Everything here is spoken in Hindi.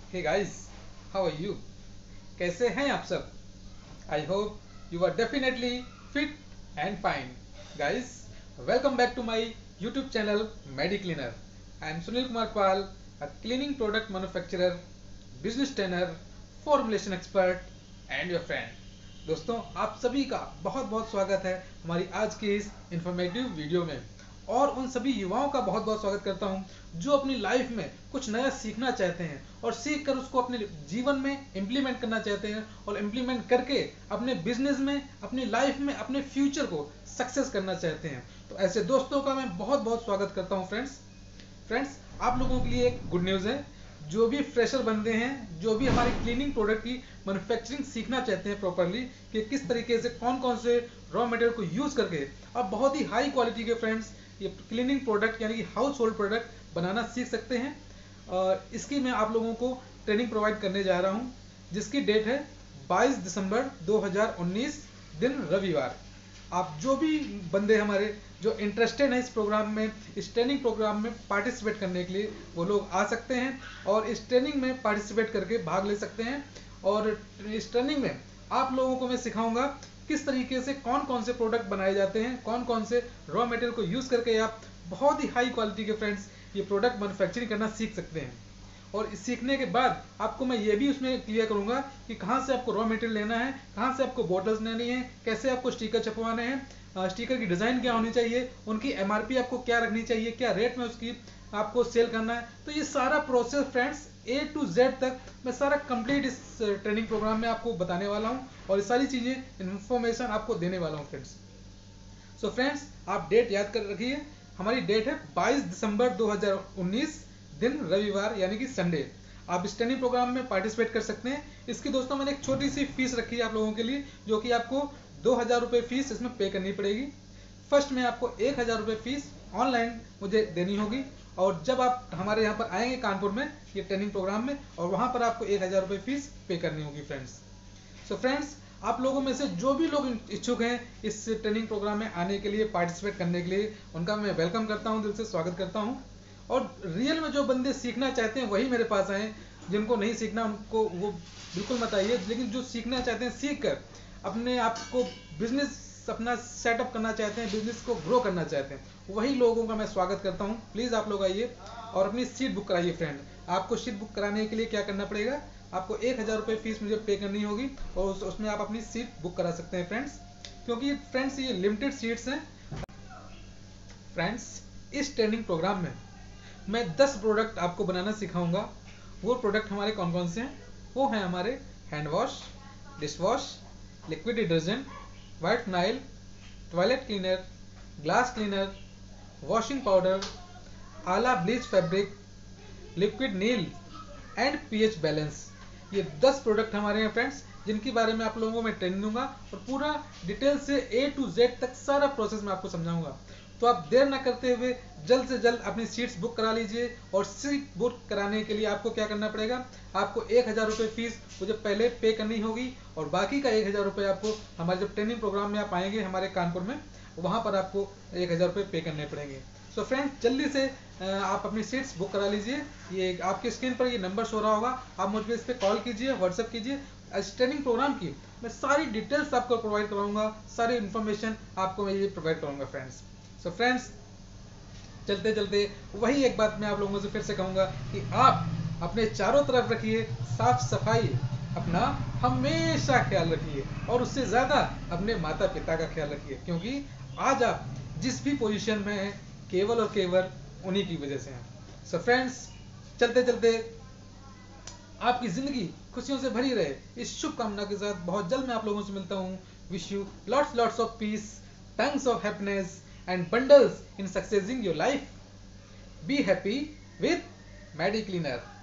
Hey guys, how are you? कैसे हैं आप सब? I hope you are definitely fit and fine. Guys, welcome back to my YouTube channel medi cleaner. I am Sunil Kumar Pal, a cleaning product manufacturer, business trainer, formulation expert and your friend. दोस्तों, आप सभी का बहुत बहुत स्वागत है हमारी आज की इस इंफॉर्मेटिव वीडियो में. और उन सभी युवाओं का बहुत बहुत स्वागत करता हूं जो अपनी लाइफ में कुछ नया सीखना चाहते हैं और सीख कर उसको अपने जीवन में इम्प्लीमेंट करना चाहते हैं और इम्प्लीमेंट करके अपने बिजनेस में, अपनी लाइफ में, अपने फ्यूचर को सक्सेस करना चाहते हैं. तो ऐसे दोस्तों का मैं बहुत बहुत स्वागत करता हूं. फ्रेंड्स, आप लोगों के लिए एक गुड न्यूज़ है. जो भी फ्रेशर बंदे हैं, जो भी हमारे क्लीनिंग प्रोडक्ट की मैन्युफैक्चरिंग सीखना चाहते हैं प्रॉपरली, कि किस तरीके से कौन कौन से रॉ मटेरियल को यूज करके आप बहुत ही हाई क्वालिटी के फ्रेंड्स ये क्लीनिंग प्रोडक्ट यानी कि हाउस होल्ड प्रोडक्ट बनाना सीख सकते हैं. इसकी मैं आप लोगों को ट्रेनिंग प्रोवाइड करने जा रहा हूं, जिसकी डेट है 22 दिसंबर 2019, दिन रविवार. आप जो भी बंदे हमारे जो इंटरेस्टेड हैं इस प्रोग्राम में, इस ट्रेनिंग प्रोग्राम में पार्टिसिपेट करने के लिए, वो लोग आ सकते हैं और इस ट्रेनिंग में पार्टिसिपेट करके भाग ले सकते हैं. और इस ट्रेनिंग में आप लोगों को मैं सिखाऊंगा किस तरीके से कौन कौन से प्रोडक्ट बनाए जाते हैं, कौन कौन से रॉ मटेरियल को यूज करके आप बहुत ही हाई क्वालिटी के फ्रेंड्स ये प्रोडक्ट मैन्युफैक्चरिंग करना सीख सकते हैं. और सीखने के बाद आपको मैं ये भी उसमें क्लियर करूंगा कि कहाँ से आपको रॉ मटेरियल लेना है, कहाँ से आपको बॉटल्स लेनी है, कैसे आपको स्टिकर छपवाने हैं, स्टिकर की डिजाइन क्या होनी चाहिए, उनकी एमआरपी आपको क्या रखनी चाहिए, क्या रेट में उसकी आपको सेल करना है. तो ये सारा process friends A to Z तक मैं सारा कंप्लीट इस ट्रेनिंग प्रोग्राम में आपको बताने वाला हूँ और ये सारी चीजें इन्फॉर्मेशन आपको देने वाला हूँ फ्रेंड्स. सो फ्रेंड्स, आप डेट याद कर रखिए. हमारी डेट है 22 दिसंबर 2019, दिन रविवार यानी कि संडे. आप इस ट्रेनिंग प्रोग्राम में पार्टिसिपेट कर सकते हैं. इसकी दोस्तों मैंने एक छोटी सी फीस रखी है आप लोगों के लिए, जो कि आपको 2000 रुपये फीस इसमें पे करनी पड़ेगी. फर्स्ट में आपको 1000 रुपये फीस ऑनलाइन मुझे देनी होगी, और जब आप हमारे यहाँ पर आएंगे कानपुर में ये ट्रेनिंग प्रोग्राम में, और वहाँ पर आपको 1000 रुपये फीस पे करनी होगी फ्रेंड्स. सो फ्रेंड्स, आप लोगों में से जो भी लोग इच्छुक हैं इस ट्रेनिंग प्रोग्राम में आने के लिए, पार्टिसिपेट करने के लिए, उनका मैं वेलकम करता हूं, दिल से स्वागत करता हूं. और रियल में जो बंदे सीखना चाहते हैं वही मेरे पास आए. जिनको नहीं सीखना उनको वो बिल्कुल मत आइए, लेकिन जो सीखना चाहते हैं, सीख कर अपने आप को बिजनेस अपना सेटअप करना चाहते हैं, बिजनेस को ग्रो करना चाहते हैं, वही लोगों का मैं स्वागत करता हूं. प्लीज आप लोग आइए और अपनी सीट बुक कराइए फ्रेंड. आपको सीट बुक कराने के लिए क्या करना पड़ेगा, आपको 1000 रुपये फीस मुझे पे करनी होगी और उसमें आप अपनी सीट बुक करा सकते हैं फ्रेंड्स. क्योंकि फ्रेंड्स ये लिमिटेड सीट्स हैं. फ्रेंड्स, इस ट्रेनिंग प्रोग्राम में मैं 10 प्रोडक्ट आपको बनाना सिखाऊंगा. वो प्रोडक्ट हमारे कौन कौन से हैं? वो हैं हमारे hand wash, dish wash, liquid detergent, white phenyl, toilet cleaner, glass cleaner, washing powder, आला ब्लीच फैब्रिक, लिक्विड नील एंड पीएच बैलेंस. ये 10 प्रोडक्ट हमारे हैं फ्रेंड्स, जिनके बारे में आप लोगों को मैं ट्रेनिंग दूंगा और पूरा डिटेल से A to Z तक सारा प्रोसेस मैं आपको समझाऊंगा. तो आप देर ना करते हुए जल्द से जल्द अपनी सीट्स बुक करा लीजिए. और सीट बुक कराने के लिए आपको क्या करना पड़ेगा, आपको 1000 रुपये फीस मुझे पहले पे करनी होगी, और बाकी का 1000 रुपये आपको हमारे जब ट्रेनिंग प्रोग्राम में आप आएंगे हमारे कानपुर में, वहाँ पर आपको 1000 रुपये पे करने पड़ेंगे. सो फ्रेंड्स, जल्दी से आप अपनी सीट्स बुक करा लीजिए. ये आपकी स्क्रीन पर ये नंबर शो रहा होगा, आप मुझे इस पर कॉल कीजिए, व्हाट्सएप कीजिए. इस ट्रेनिंग प्रोग्राम की मैं सारी डिटेल्स आपको प्रोवाइड कराऊंगा, सारी इन्फॉर्मेशन आपको मैं ये प्रोवाइड करूंगा फ्रेंड्स. सो फ्रेंड्स, चलते चलते वही एक बात मैं आप लोगों से फिर से कहूंगा कि आप अपने चारों तरफ रखिए साफ सफाई, अपना हमेशा ख्याल रखिए, और उससे ज्यादा अपने माता पिता का ख्याल रखिए. क्योंकि आज आप जिस भी पोजीशन में हैं केवल और केवल उन्हीं की वजह से हैं. सो फ्रेंड्स, चलते चलते आपकी जिंदगी खुशियों से भरी रहे, इस शुभकामना के साथ बहुत जल्द मैं आप लोगों से मिलता हूँ. Wish you lots of peace, tons of happiness and bundles in successing your life. Be happy with Medi Cleaner.